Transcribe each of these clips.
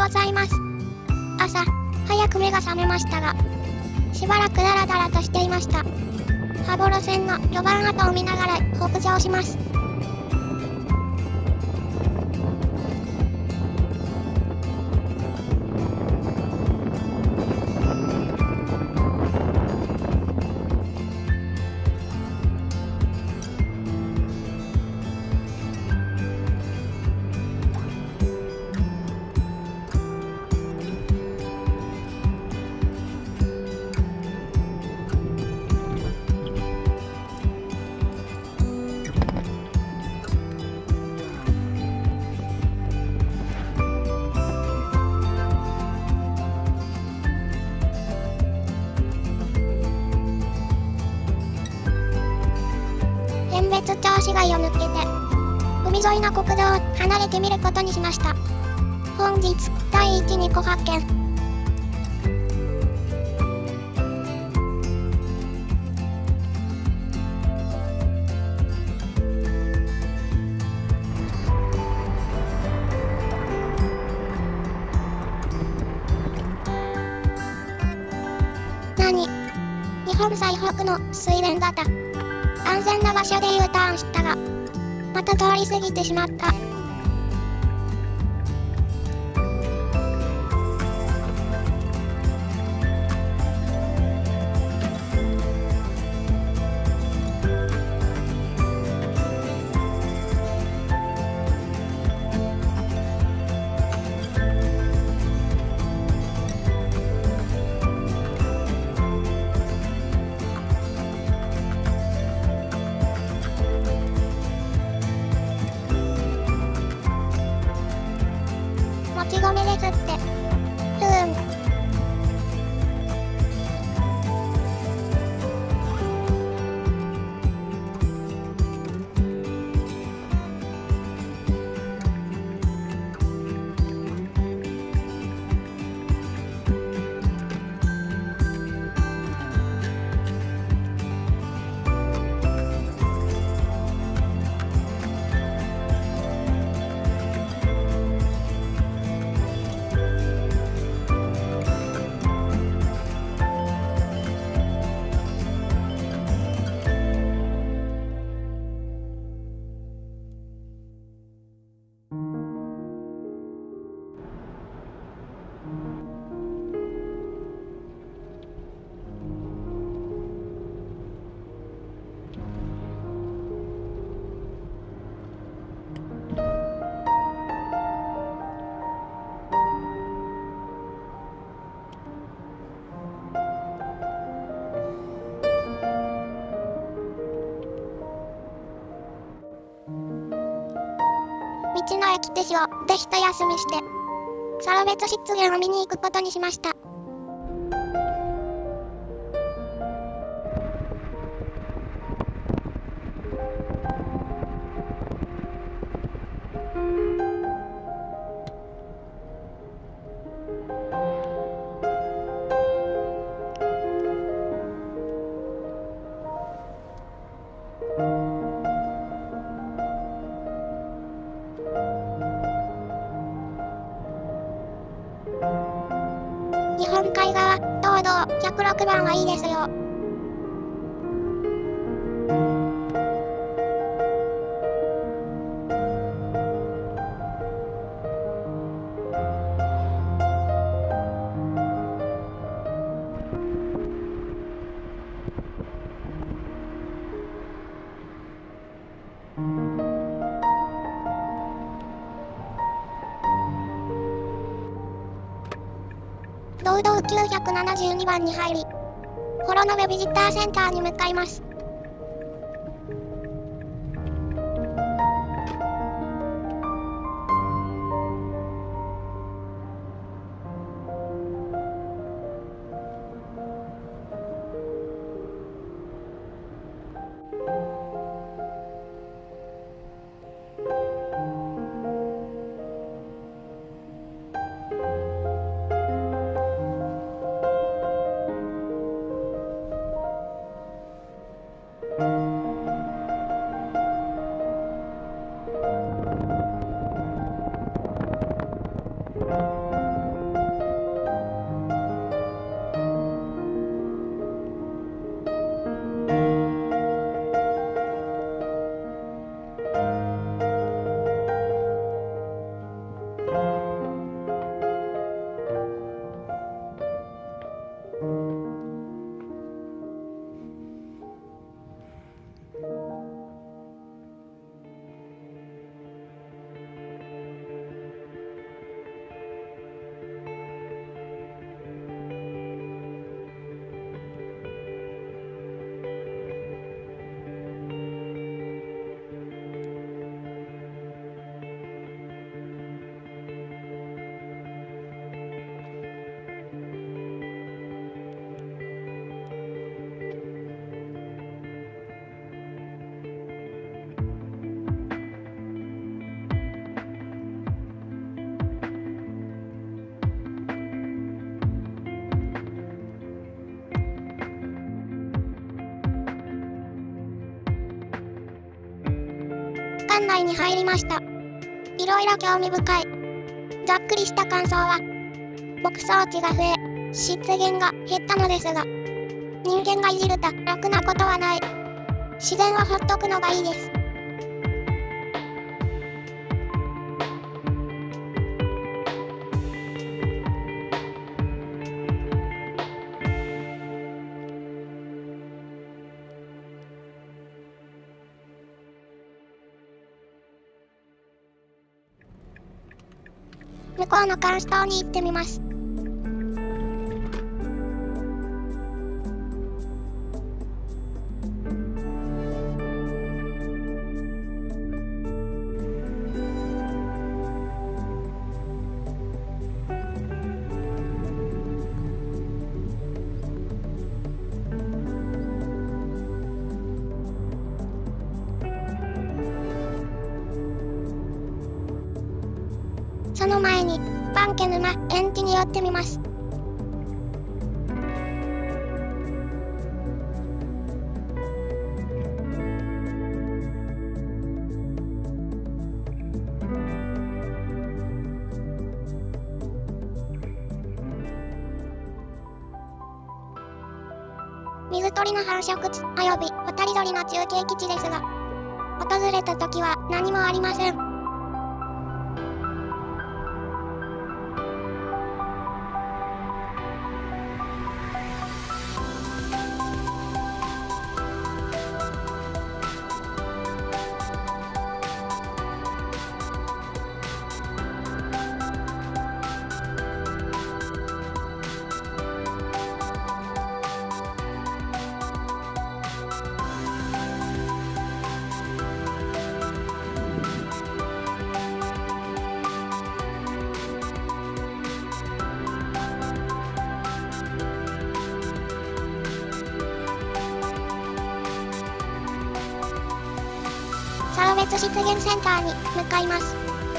ございます。朝、早く目が覚めましたが、しばらくダラダラとしていました。羽幌線の旅番跡を見ながら北上します。遠別町市街を抜けて、海沿いの国道を離れてみることにしました。本日、第一2個発見。日本最北の水田型。安全な場所で U ターンしたが、また通り過ぎてしまった。もち米ですって。道の駅手塩で一休みして、サロベツ湿原を見に行くことにしました。日本海側、道道106番はいいですよ。道道972番に入り、幌延ビジターセンターに向かいます。 館内に入りました。いろいろ興味深い。ざっくりした感想は、牧草地が増え、湿原が減ったのですが、人間がいじるとろくなことはない。自然はほっとくのがいいです。向こうのカンス島に行ってみます。その前に、バンケ沼延期に寄ってみます。水鳥の繁殖地および渡り鳥の中継基地ですが、訪れた時は何もありません。サロベツ湿原センターに向かいます。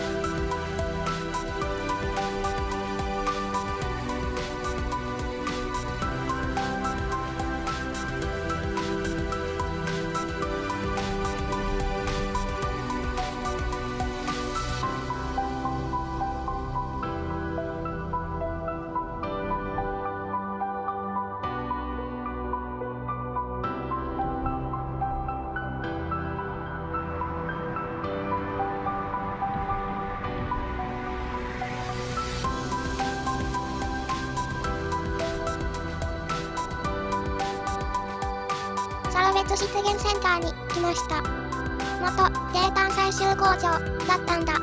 サロベツ湿原センターに来ました。元泥炭採集工場だったんだ。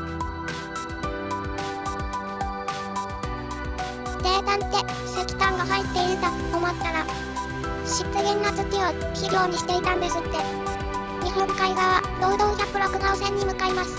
泥炭って石炭が入っていると思ったら、湿原の土を肥料にしていたんですって。日本海側労働106号線に向かいます。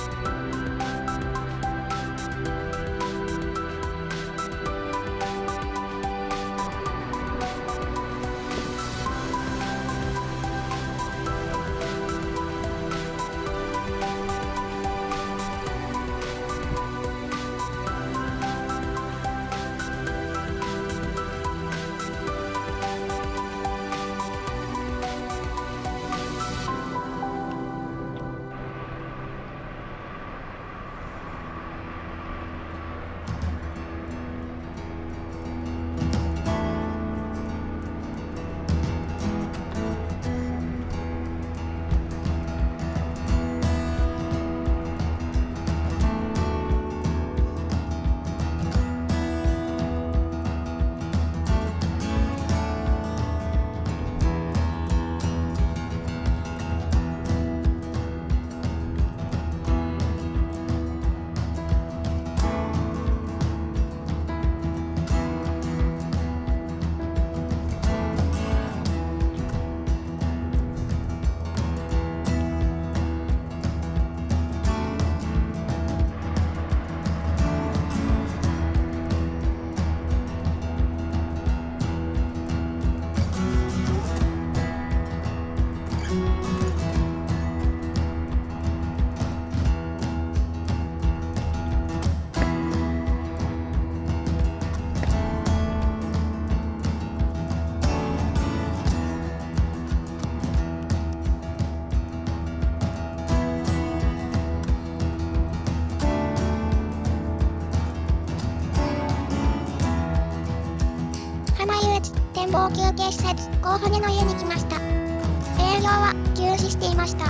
展望休憩施設、大船の湯に来ました。営業は休止していました。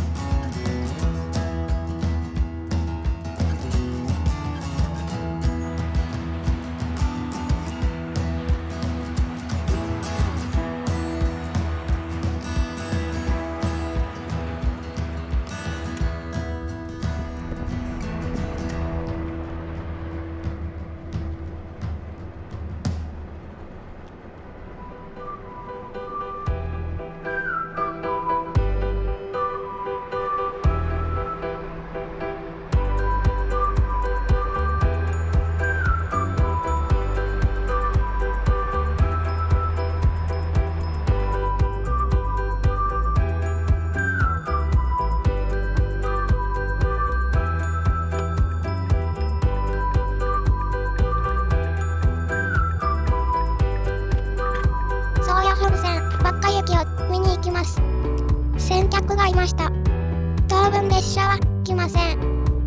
先客がいました。当分列車は来ません。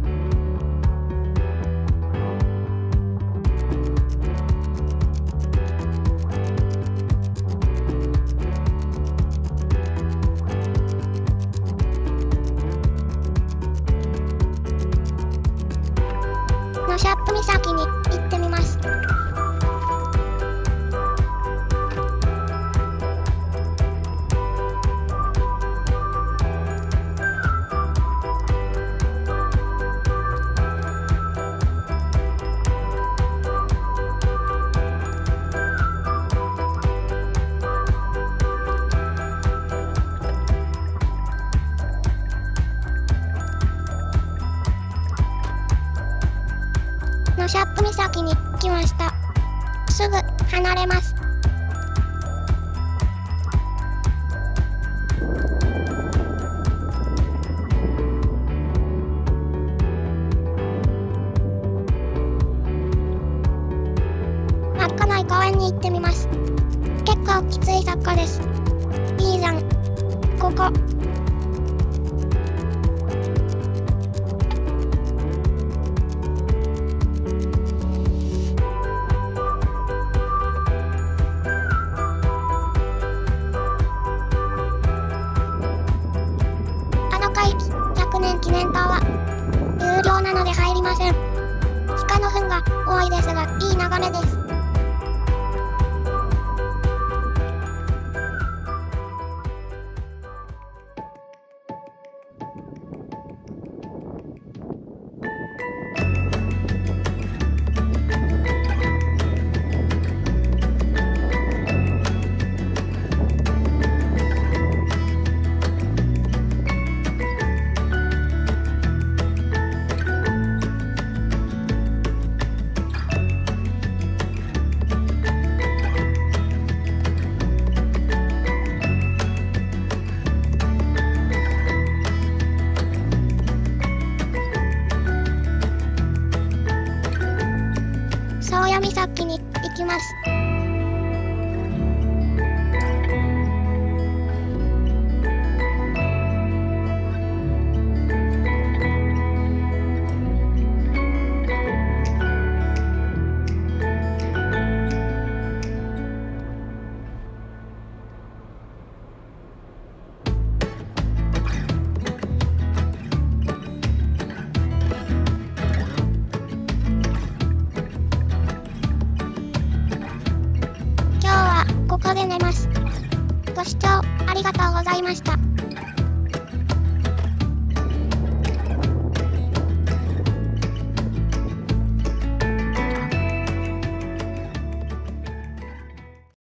ノシャップ岬に行ってみます。ノシャップ岬に来ました。すぐ離れます。稚内公園に行ってみます。結構きつい坂です。いいじゃん。ここ。100年記念塔は有料なので入りません。鹿の糞が多いですが、いい眺めです。宗谷岬に行きます。ここで寝ます。ご視聴ありがとうございました。